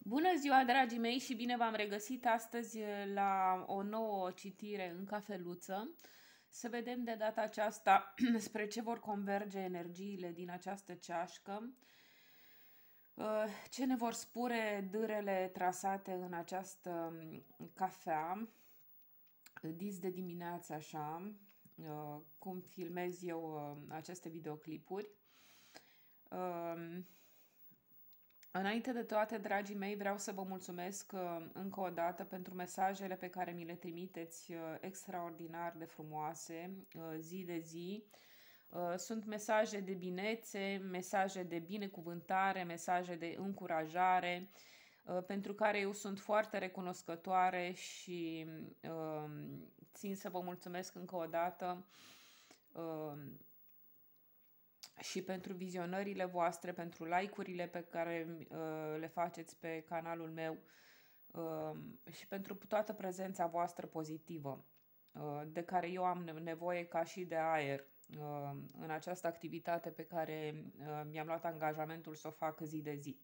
Bună ziua, dragii mei, și bine v-am regăsit astăzi la o nouă citire în cafeluță. Să vedem de data aceasta spre ce vor converge energiile din această ceașcă, ce ne vor spune dârele trasate în această cafea, dis de dimineață așa, cum filmez eu aceste videoclipuri. Înainte de toate, dragii mei, vreau să vă mulțumesc încă o dată pentru mesajele pe care mi le trimiteți extraordinar de frumoase, zi de zi. Sunt mesaje de binețe, mesaje de binecuvântare, mesaje de încurajare, pentru care eu sunt foarte recunoscătoare și țin să vă mulțumesc încă o dată și pentru vizionările voastre, pentru like-urile pe care le faceți pe canalul meu și pentru toată prezența voastră pozitivă, de care eu am nevoie ca și de aer în această activitate pe care mi-am luat angajamentul să o fac zi de zi.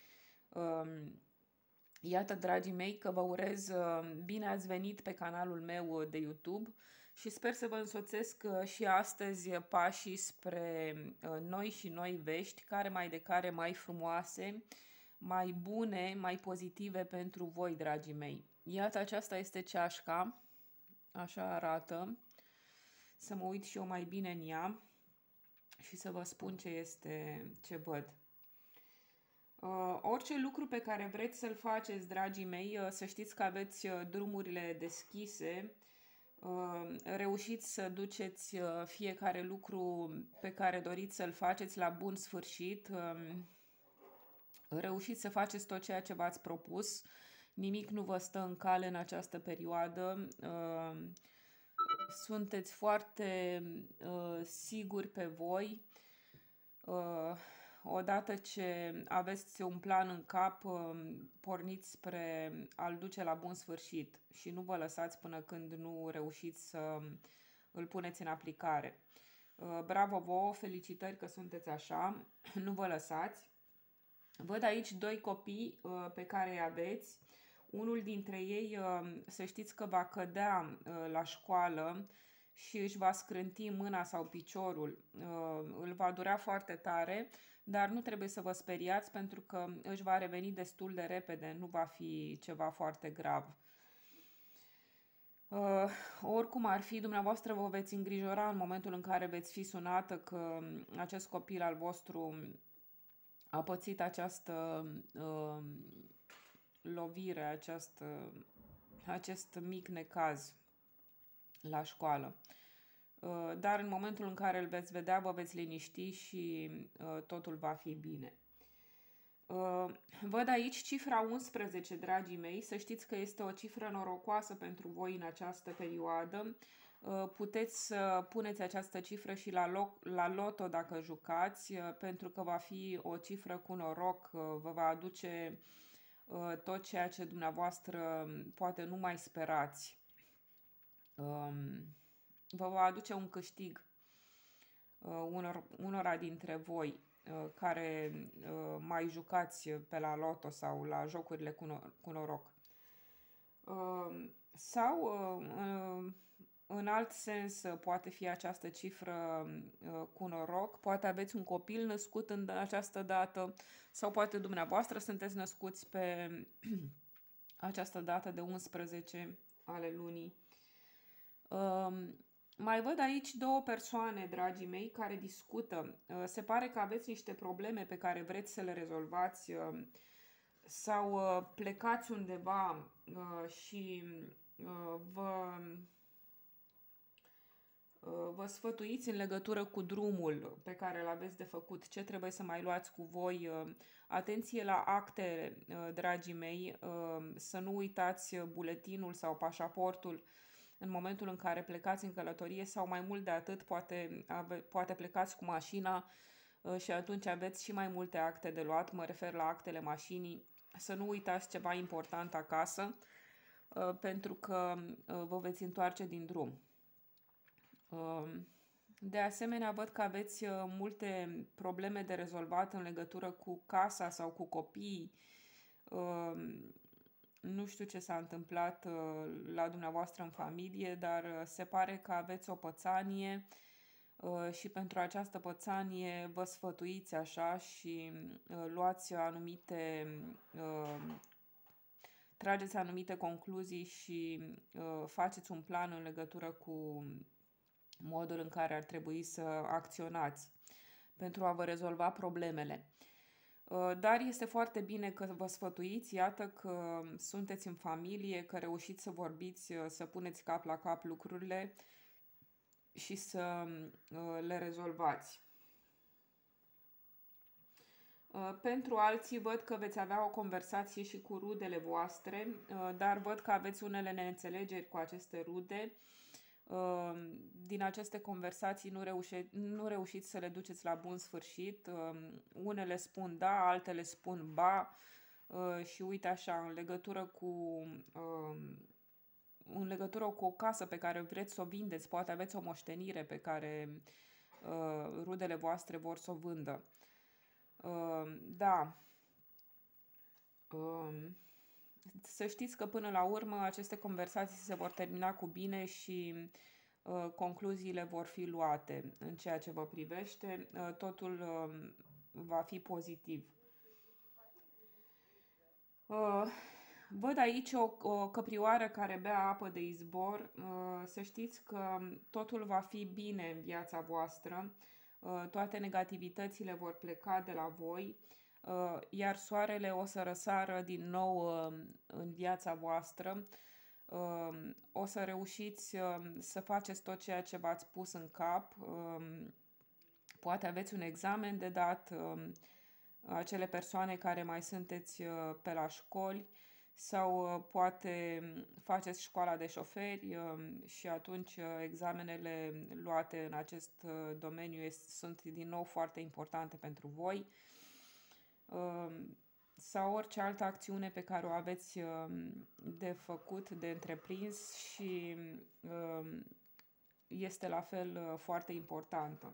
Iată, dragii mei, că vă urez bine ați venit pe canalul meu de YouTube și sper să vă însoțesc și astăzi pașii spre noi și noi vești, care mai de care mai frumoase, mai bune, mai pozitive pentru voi, dragii mei. Iată, aceasta este ceașca, așa arată, să mă uit și eu mai bine în ea și să vă spun ce văd. Orice lucru pe care vreți să-l faceți, dragii mei, să știți că aveți drumurile deschise, reușiți să duceți fiecare lucru pe care doriți să-l faceți la bun sfârșit, reușiți să faceți tot ceea ce v-ați propus, nimic nu vă stă în cale în această perioadă, sunteți foarte siguri pe voi. Odată ce aveți un plan în cap, porniți spre a-l duce la bun sfârșit și nu vă lăsați până când nu reușiți să îl puneți în aplicare. Bravo vouă, felicitări că sunteți așa, nu vă lăsați. Văd aici doi copii pe care îi aveți. Unul dintre ei, să știți că va cădea la școală și își va scrânti mâna sau piciorul. Îl va durea foarte tare, dar nu trebuie să vă speriați pentru că își va reveni destul de repede, nu va fi ceva foarte grav. Oricum ar fi, dumneavoastră vă veți îngrijora în momentul în care veți fi sunată că acest copil al vostru a pățit această lovire, acest mic necaz la școală. Dar în momentul în care îl veți vedea, vă veți liniști și totul va fi bine. Văd aici cifra 11, dragii mei, să știți că este o cifră norocoasă pentru voi în această perioadă. Puteți să puneți această cifră și la loto dacă jucați, pentru că va fi o cifră cu noroc, vă va aduce tot ceea ce dumneavoastră poate nu mai sperați. Vă va aduce un câștig unora dintre voi care mai jucați pe la loto sau la jocurile cu noroc. Sau în alt sens poate fi această cifră cu noroc, poate aveți un copil născut în această dată sau poate dumneavoastră sunteți născuți pe această dată de 11 ale lunii. Mai văd aici două persoane, dragii mei, care discută. Se pare că aveți niște probleme pe care vreți să le rezolvați sau plecați undeva și vă sfătuiți în legătură cu drumul pe care îl aveți de făcut, ce trebuie să mai luați cu voi. Atenție la acte, dragii mei, să nu uitați buletinul sau pașaportul în momentul în care plecați în călătorie sau mai mult de atât, poate plecați cu mașina și atunci aveți și mai multe acte de luat, mă refer la actele mașinii. Să nu uitați ceva important acasă, pentru că vă veți întoarce din drum. De asemenea, văd că aveți multe probleme de rezolvat în legătură cu casa sau cu copiii. Nu știu ce s-a întâmplat la dumneavoastră în familie, dar se pare că aveți o pățanie și pentru această pățanie vă sfătuiți așa și luați anumite, trageți anumite concluzii și faceți un plan în legătură cu modul în care ar trebui să acționați pentru a vă rezolva problemele. Dar este foarte bine că vă sfătuiți, iată că sunteți în familie, că reușiți să vorbiți, să puneți cap la cap lucrurile și să le rezolvați. Pentru alții văd că veți avea o conversație și cu rudele voastre, dar văd că aveți unele neînțelegeri cu aceste rude. Din aceste conversații nu reușiți să le duceți la bun sfârșit. Unele spun da, altele spun ba și uite așa, în legătură cu o casă pe care vreți să o vindeți, poate aveți o moștenire pe care rudele voastre vor să o vândă. Da. Să știți că până la urmă aceste conversații se vor termina cu bine și concluziile vor fi luate în ceea ce vă privește. Totul va fi pozitiv. Văd aici o căprioară care bea apă de izbor. Să știți că totul va fi bine în viața voastră. Toate negativitățile vor pleca de la voi, iar soarele o să răsară din nou în viața voastră. O să reușiți să faceți tot ceea ce v-ați pus în cap. Poate aveți un examen de dat, acele persoane care mai sunteți pe la școli, sau poate faceți școala de șoferi și atunci examenele luate în acest domeniu sunt din nou foarte importante pentru voi, sau orice altă acțiune pe care o aveți de făcut, de întreprins și este la fel foarte importantă.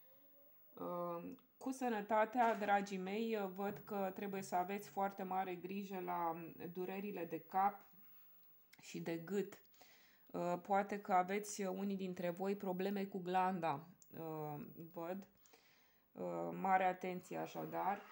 Cu sănătatea, dragii mei, văd că trebuie să aveți foarte mare grijă la durerile de cap și de gât. Poate că aveți unii dintre voi probleme cu glanda, văd. Mare atenție așadar.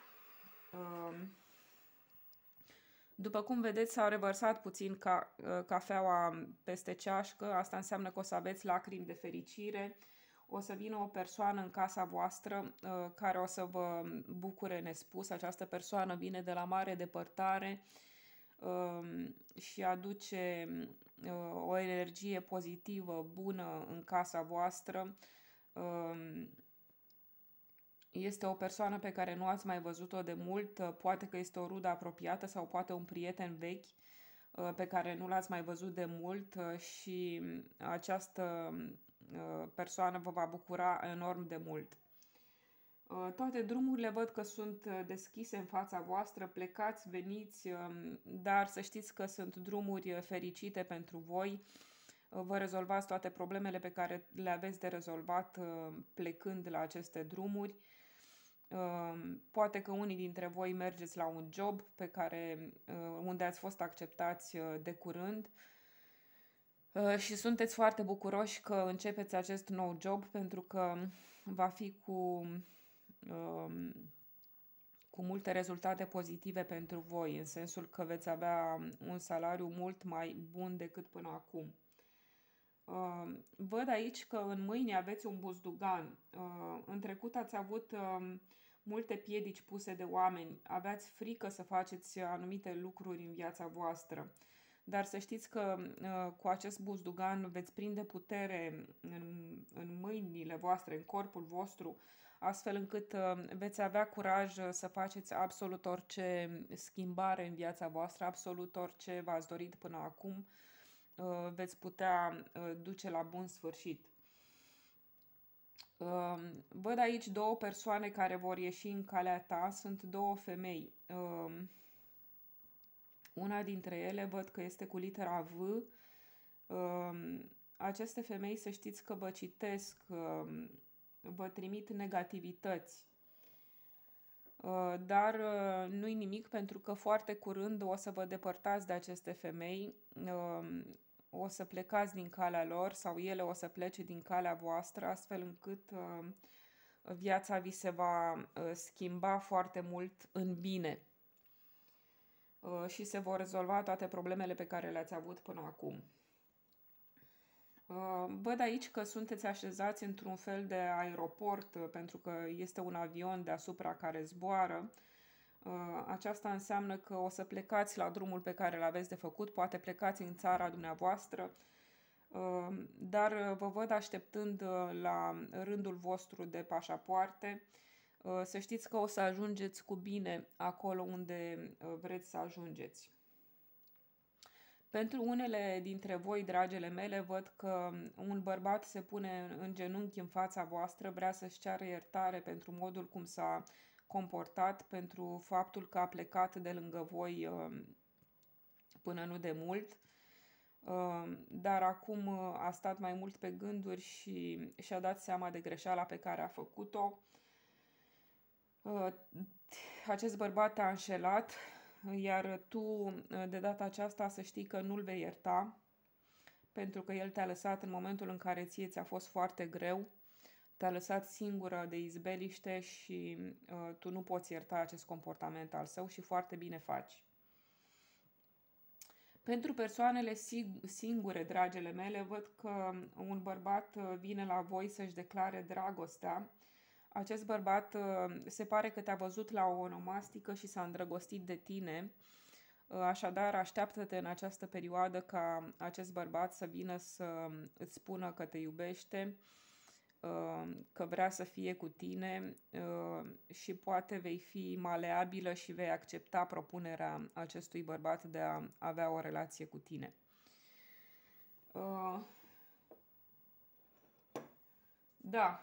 După cum vedeți, s-a revărsat puțin cafeaua peste ceașcă. Asta înseamnă că o să aveți lacrimi de fericire. O să vină o persoană în casa voastră care o să vă bucure nespus. Această persoană vine de la mare depărtare și aduce o energie pozitivă, bună în casa voastră. Este o persoană pe care nu ați mai văzut-o de mult, poate că este o rudă apropiată sau poate un prieten vechi pe care nu l-ați mai văzut de mult și această persoană vă va bucura enorm de mult. Toate drumurile văd că sunt deschise în fața voastră, plecați, veniți, dar să știți că sunt drumuri fericite pentru voi. Vă rezolvați toate problemele pe care le aveți de rezolvat plecând la aceste drumuri. Poate că unii dintre voi mergeți la un job unde ați fost acceptați de curând și sunteți foarte bucuroși că începeți acest nou job pentru că va fi cu multe rezultate pozitive pentru voi, în sensul că veți avea un salariu mult mai bun decât până acum. Văd aici că în mâini aveți un buzdugan. În trecut ați avut multe piedici puse de oameni, aveați frică să faceți anumite lucruri în viața voastră. Dar să știți că cu acest buzdugan veți prinde putere în mâinile voastre, în corpul vostru, astfel încât veți avea curaj să faceți absolut orice schimbare în viața voastră, absolut orice v-ați dorit până acum, veți putea duce la bun sfârșit. Văd aici două persoane care vor ieși în calea ta, sunt două femei. Una dintre ele văd că este cu litera V. Aceste femei, să știți că vă citesc, vă trimit negativități. Dar nu-i nimic pentru că foarte curând o să vă depărtați de aceste femei, o să plecați din calea lor sau ele o să plece din calea voastră, astfel încât viața vi se va schimba foarte mult în bine și se vor rezolva toate problemele pe care le-ați avut până acum. Văd aici că sunteți așezați într-un fel de aeroport pentru că este un avion deasupra care zboară. Aceasta înseamnă că o să plecați la drumul pe care îl aveți de făcut, poate plecați în țara dumneavoastră, dar vă văd așteptând la rândul vostru de pașapoarte. Să știți că o să ajungeți cu bine acolo unde vreți să ajungeți. Pentru unele dintre voi, dragele mele, văd că un bărbat se pune în genunchi în fața voastră, vrea să-și ceară iertare pentru modul cum s-a comportat, pentru faptul că a plecat de lângă voi până nu de mult, dar acum a stat mai mult pe gânduri și și-a dat seama de greșeala pe care a făcut-o. Acest bărbat te-a înșelat, iar tu de data aceasta să știi că nu-l vei ierta, pentru că el te-a lăsat în momentul în care ție ți-a fost foarte greu, te-a lăsat singură de izbeliște și tu nu poți ierta acest comportament al său și foarte bine faci. Pentru persoanele singure, dragele mele, văd că un bărbat vine la voi să-și declare dragostea. Acest bărbat se pare că te-a văzut la o onomastică și s-a îndrăgostit de tine. Așadar, așteaptă-te în această perioadă ca acest bărbat să vină să îți spună că te iubește, că vrea să fie cu tine și poate vei fi maleabilă și vei accepta propunerea acestui bărbat de a avea o relație cu tine. Da.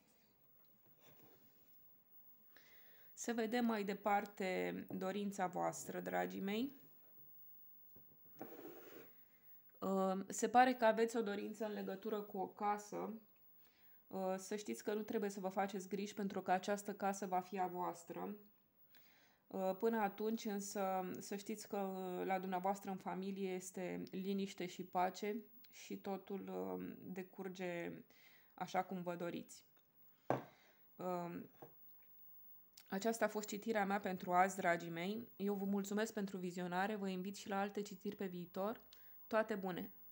Să vedem mai departe dorința voastră, dragii mei. Se pare că aveți o dorință în legătură cu o casă. Să știți că nu trebuie să vă faceți griji pentru că această casă va fi a voastră. Până atunci însă să știți că la dumneavoastră în familie este liniște și pace și totul decurge așa cum vă doriți. Aceasta a fost citirea mea pentru azi, dragii mei. Eu vă mulțumesc pentru vizionare, vă invit și la alte citiri pe viitor. Toate bune!